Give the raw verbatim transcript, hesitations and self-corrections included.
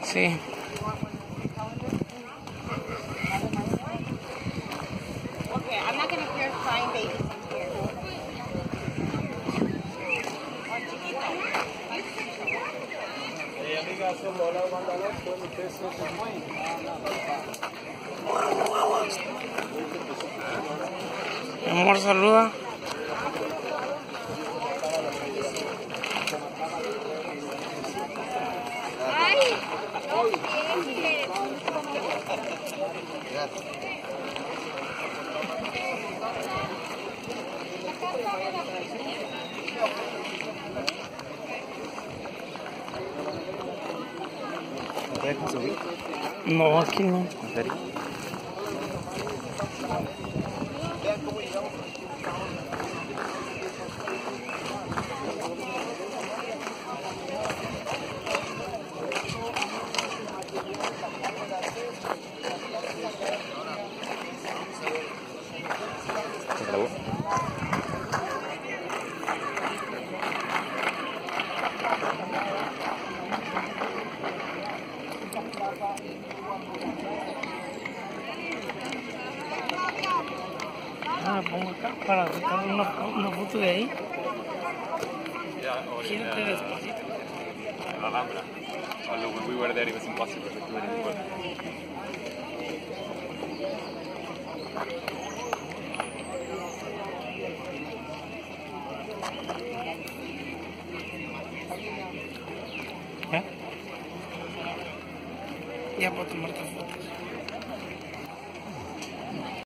Sí. Okay, I'm not gonna hear crying babies in here. Mi amor, saluda. Ay, ¿No te dejan subir? No, aquí no. ¿En serio? ¿Se grabó? Ah, me pongo acá para sacar una, una foto de ahí. Yeah, or in Gírate uh, despacito. Alhambra. Although when we were there, it was impossible to do it in the boat. ¿Ya? Ya puedo tomarte foto.